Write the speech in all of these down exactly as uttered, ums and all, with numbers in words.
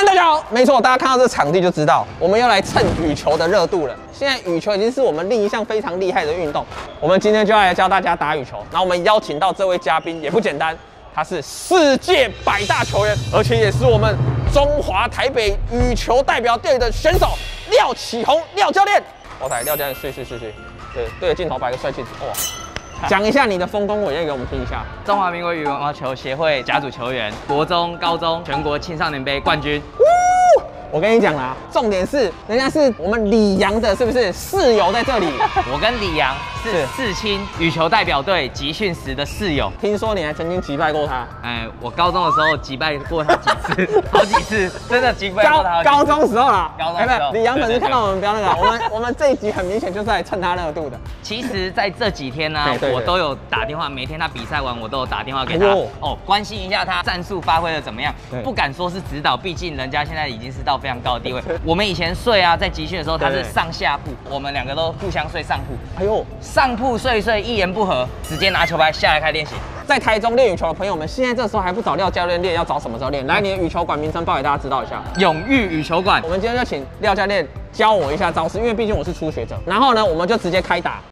大家好，没错，大家看到这场地就知道，我们要来蹭羽球的热度了。现在羽球已经是我们另一项非常厉害的运动，我们今天就要来教大家打羽球。然后我们邀请到这位嘉宾也不简单，他是世界百大球员，而且也是我们中华台北羽球代表队的选手廖启宏廖教练。哇塞，廖教练睡睡睡睡，对，对着镜头摆个帅气哇。 讲一下你的丰功伟业给我们听一下。 中华民国羽毛球协会甲组球员，国中、高中全国青少年杯冠军。 我跟你讲啦，重点是人家是我们李阳的，是不是室友在这里？ 我跟李阳是世青羽球代表队集训时的室友。 听说你还曾经击败过他？ 哎，我高中的时候击败过他几次，好几次，真的击败过他。 高中时候啦， 高中时候。 李阳粉丝看到我们不要那个，我们我们这一集很明显就是来蹭他热度的。 其实，在这几天呢，我都有打电话，每天他比赛完，我都有打电话给他，哦，关心一下他战术发挥的怎么样。不敢说是指导，毕竟人家现在已经是到非常高的地位。我们以前睡啊，在集训的时候他是上下铺，我们两个都互相睡上铺。哎呦，上铺睡一睡，一言不合，直接拿球拍下来开练习。 在台中练羽球的朋友们，现在这时候还不找廖教练练，要找什么时候练？来，你的羽球馆名称报给大家知道一下。 永裕羽球馆。 我们今天就请廖教练教我一下招式，因为毕竟我是初学者。然后呢，我们就直接开打。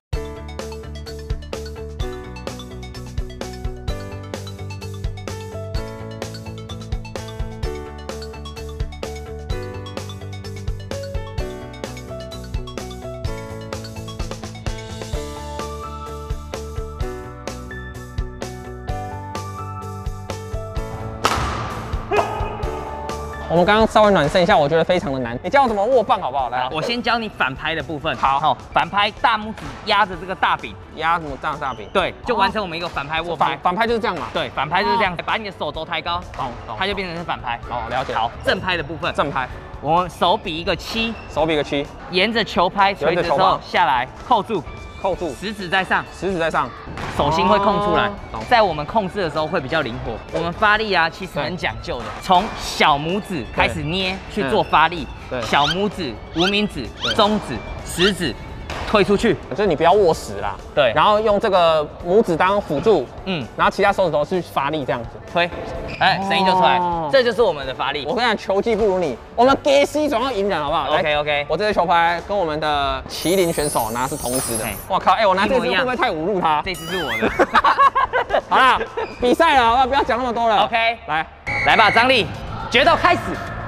我们刚刚稍微暖身一下，我觉得非常的难。你教我怎么握棒好不好？来， 我先教你反拍的部分。 好，好， 反拍大拇指压着这个大柄， 压什么这样大柄？对， 就完成我们一个反拍握拍。 反拍就是这样嘛？ 对，反拍就是这样，把你的手肘抬高， 懂懂， 它就变成是反拍。 哦，了解。 好，正拍的部分。 正拍， 我们手比一个七， 手比个七， 沿着球拍垂直之后下来，扣住。 扣住， 食指在上， 食指在上， 手心会空出来。在我们控制的时候会比较灵活。我们发力啊，其实很讲究的，从小拇指开始捏去做发力，小拇指、无名指、中指、食指推出去， 就是你不要握实啦。对，然后用这个拇指当辅助，嗯，然后其他手指头去发力这样子推，哎，声音就出来，这就是我们的发力。 我跟你讲，球技不如你，我们给 C 总要赢人，好不好 ？OK OK， 我这支球拍跟我们的麒麟选手拿是同支的。我靠，哎，我拿这支会不会太侮辱他？ 这支是我的。 好啦，比赛了，好不好？不要讲那么多了。 OK， 来， 来吧，张力，决斗开始。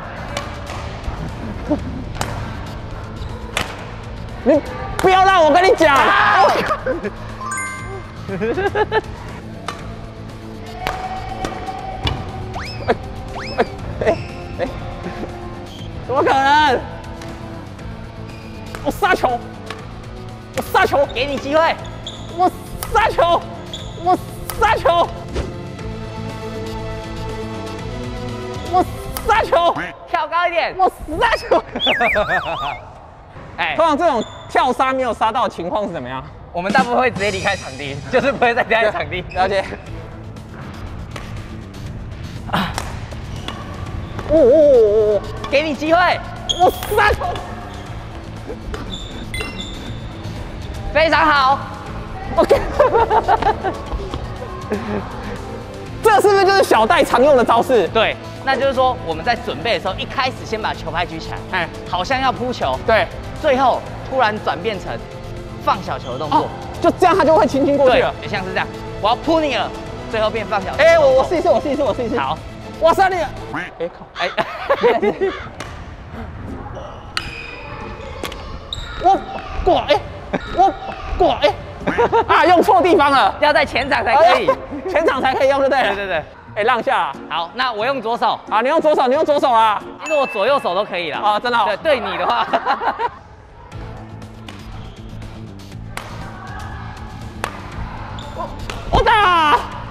你不要让我跟你讲。哎哎，怎么可能？我杀球，我杀球， 给你机会， 我杀球，我杀球，我杀球， 跳高一点， 我杀球。 哎， 通常这种跳杀没有杀到的情况是怎么样？ 我们大部分会直接离开场地，就是不会再待在场地。 了解。啊！哦哦哦哦！ 给你机会， 我杀球， 非常好。 OK。这是不是就是小戴常用的招式？ 对，那就是说我们在准备的时候，一开始先把球拍举起来，哎，好像要扑球。对。 最后突然转变成放小球的动作，哦、就这样他就会轻轻过去了，也像是这样。我要扑你了，最后变放小球。哎、欸，我我试一次，我试一次，我试一次。好，我杀你了！哎、欸、靠！哎、欸，我过哎、欸，我过哎、欸，啊，用错地方了，要在前场才可以，前场才可以用，对不对？对对对。哎、欸，让下。好，那我用左手。啊，你用左手，你用左手啊。其实我左右手都可以了。啊，真的、哦。对，对你的话。我打！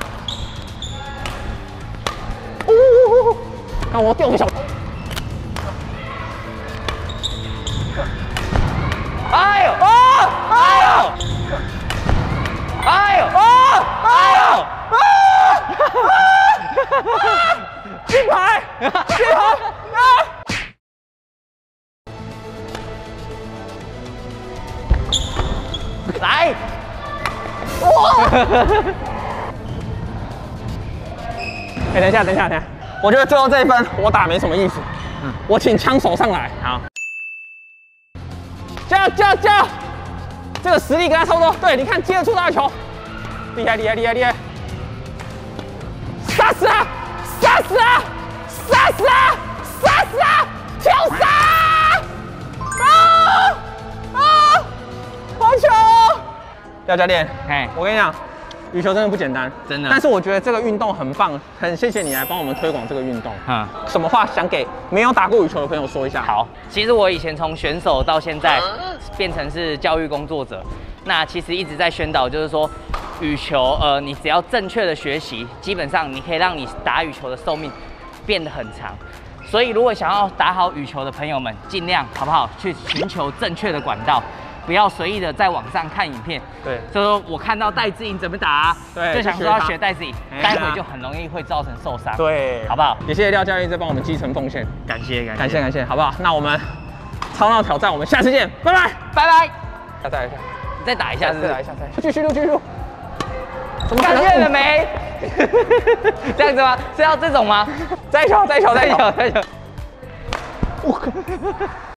呜呜呜！看我掉个小头。哎呦！啊！哎呦！哎呦！啊！哎呦！啊！金牌！金牌！啊！来！哇！哎，等一下，等一下，等一下，我觉得最后这一分我打没什么意思。 嗯，我请枪手上来。好，加加加！这个实力跟他差不多。对，你看接得住他的球，厉害厉害厉害厉害！杀死他！杀死他！杀死他！杀死他！跳杀！啊啊！好球！廖教练， 哎， 我跟你讲。羽球真的不简单， 真的。 但是我觉得这个运动很棒，很谢谢你来帮我们推广这个运动。嗯，什么话想给没有打过羽球的朋友说一下？ 好，其实我以前从选手到现在变成是教育工作者，那其实一直在宣导，就是说羽球，呃，你只要正确的学习，基本上你可以让你打羽球的寿命变得很长。所以如果想要打好羽球的朋友们，尽量好不好去寻求正确的管道。不要随意的在网上看影片， 对， 就是说我看到戴资颖怎么打、啊， 对， 就想说要学戴资颖，待会就很容易会造成受伤， 对， 好不好？ 也谢谢廖教练在帮我们基层奉献， 感谢感谢感谢感谢，好不好？那我们超闹挑战，我们下次见，拜拜拜拜， 再打一下， 你再打一下， 再打一下，再继续录继续录， 怎么感觉了没？这样子吗？是要这种吗？ 再一球再一球再一球再一球， 我靠！